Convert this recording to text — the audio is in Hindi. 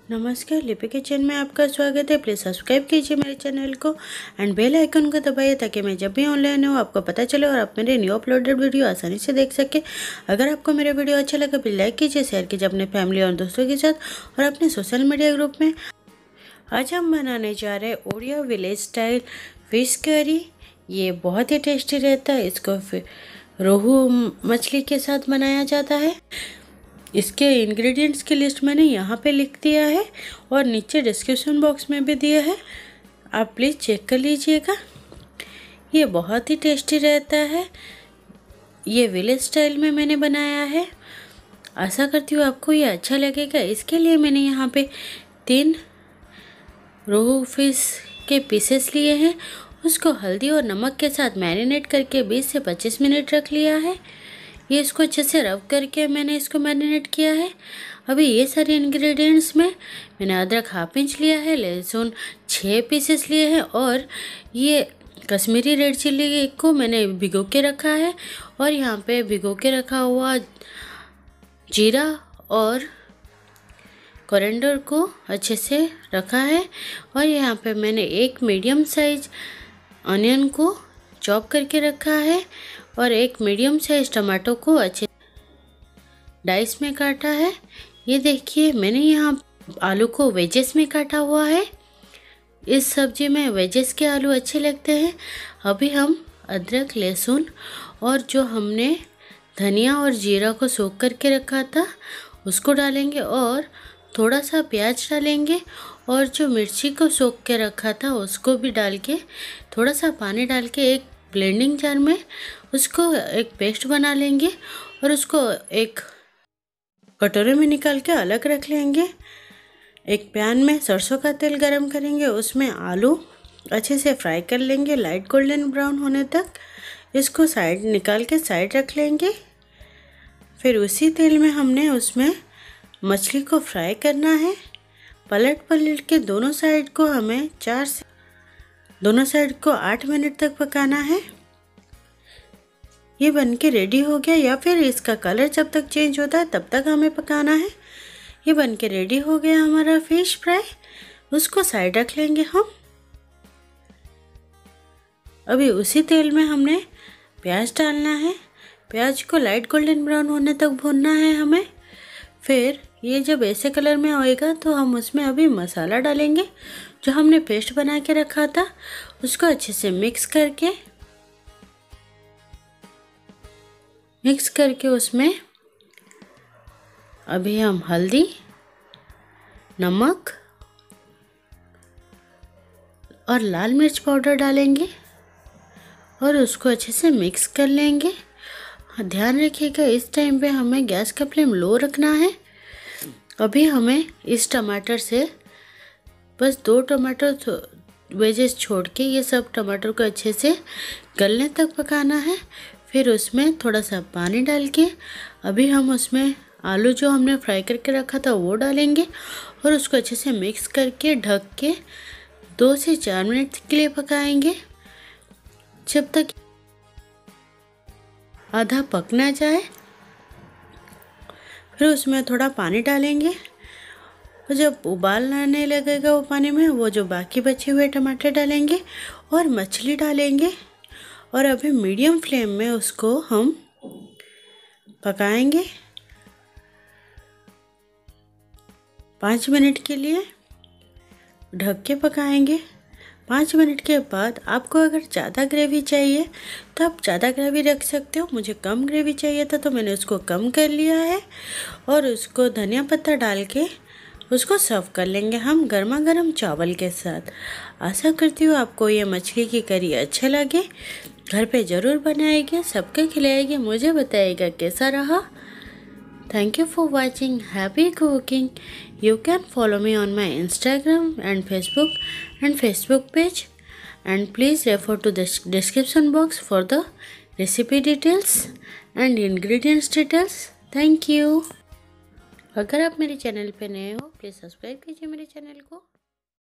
नमस्कार, लिपि किचन में आपका स्वागत है। प्लीज़ सब्सक्राइब कीजिए मेरे चैनल को एंड बेल आइकन को दबाइए ताकि मैं जब भी ऑनलाइन हूँ आपको पता चले और आप मेरे न्यू अपलोडेड वीडियो आसानी से देख सके। अगर आपको मेरा वीडियो अच्छा लगा प्लीज़ लाइक कीजिए, शेयर कीजिए अपने फैमिली और दोस्तों के साथ और अपने सोशल मीडिया ग्रुप में। आज हम बनाने जा रहे हैं Odia village style fish curry. ये बहुत ही टेस्टी रहता है। इसको रोहू मछली के साथ बनाया जाता है। इसके इंग्रेडिएंट्स की लिस्ट मैंने यहाँ पे लिख दिया है और नीचे डिस्क्रिप्शन बॉक्स में भी दिया है, आप प्लीज़ चेक कर लीजिएगा। ये बहुत ही टेस्टी रहता है। ये विलेज स्टाइल में मैंने बनाया है। आशा करती हूँ आपको ये अच्छा लगेगा। इसके लिए मैंने यहाँ पे 3 रोहू फिश के पीसेस लिए हैं। उसको हल्दी और नमक के साथ मैरिनेट करके 20 से 25 मिनट रख लिया है। ये इसको अच्छे से रब करके मैंने इसको मैरिनेट किया है। अभी ये सारे इंग्रेडिएंट्स में मैंने अदरक ½ इंच लिया है, लहसुन 6 पीसेस लिए हैं और ये कश्मीरी रेड चिल्ली को मैंने भिगो के रखा है और यहाँ पे भिगो के रखा हुआ जीरा और कोरिएंडर को अच्छे से रखा है और यहाँ पे मैंने एक मीडियम साइज अनियन को चॉप करके रखा है और एक मीडियम साइज टमाटो को अच्छे डाइस में काटा है। ये देखिए मैंने यहाँ आलू को वेजेस में काटा हुआ है। इस सब्जी में वेजेस के आलू अच्छे लगते हैं। अभी हम अदरक, लहसुन और जो हमने धनिया और जीरा को सोख करके रखा था उसको डालेंगे और थोड़ा सा प्याज डालेंगे और जो मिर्ची को सोख के रखा था उसको भी डाल के थोड़ा सा पानी डाल के एक ब्लेंडिंग जार में उसको एक पेस्ट बना लेंगे और उसको एक कटोरे में निकाल के अलग रख लेंगे। एक पैन में सरसों का तेल गरम करेंगे, उसमें आलू अच्छे से फ्राई कर लेंगे लाइट गोल्डन ब्राउन होने तक। इसको साइड निकाल के साइड रख लेंगे। फिर उसी तेल में हमने उसमें मछली को फ्राई करना है। पलट के दोनों साइड को हमें 8 मिनट तक पकाना है। ये बनके रेडी हो गया या फिर इसका कलर जब तक चेंज होता है तब तक हमें पकाना है। ये बनके रेडी हो गया हमारा फिश फ्राई। उसको साइड रख लेंगे हम। अभी उसी तेल में हमने प्याज डालना है। प्याज को लाइट गोल्डन ब्राउन होने तक भूनना है हमें। फिर ये जब ऐसे कलर में होएगा तो हम उसमें अभी मसाला डालेंगे जो हमने पेस्ट बना के रखा था। उसको अच्छे से मिक्स करके उसमें अभी हम हल्दी, नमक और लाल मिर्च पाउडर डालेंगे और उसको अच्छे से मिक्स कर लेंगे। ध्यान रखिएगा इस टाइम पे हमें गैस का फ्लेम लो रखना है। अभी हमें इस टमाटर से बस 2 टमाटर वेजेस छोड़ के ये सब टमाटर को अच्छे से गलने तक पकाना है। फिर उसमें थोड़ा सा पानी डाल के अभी हम उसमें आलू जो हमने फ्राई करके रखा था वो डालेंगे और उसको अच्छे से मिक्स करके ढक के 2 से 4 मिनट के लिए पकाएंगे जब तक आधा पक ना जाए। फिर उसमें थोड़ा पानी डालेंगे और जब उबाल आने लगेगा वो पानी में वो जो बाकी बचे हुए टमाटर डालेंगे और मछली डालेंगे और अभी मीडियम फ्लेम में उसको हम पकाएंगे 5 मिनट के लिए। ढक के पकाएंगे। 5 मिनट के बाद आपको अगर ज़्यादा ग्रेवी चाहिए तो आप ज़्यादा ग्रेवी रख सकते हो। मुझे कम ग्रेवी चाहिए था तो मैंने उसको कम कर लिया है और उसको धनिया पत्ता डाल के उसको सर्व कर लेंगे हम गर्मा गर्म चावल के साथ। आशा करती हूँ आपको ये मछली की करी अच्छा लगे। घर पे ज़रूर बनाइएगा, सबको खिलाइएगा, मुझे बताइएगा कैसा रहा। Thank you for watching. Happy cooking. You can follow me on my Instagram and Facebook page, and please refer to the description box for the recipe details and ingredients details. Thank you. अगर आप मेरे चैनल पे नए हो प्लीज़ सब्सक्राइब कीजिए मेरे चैनल को।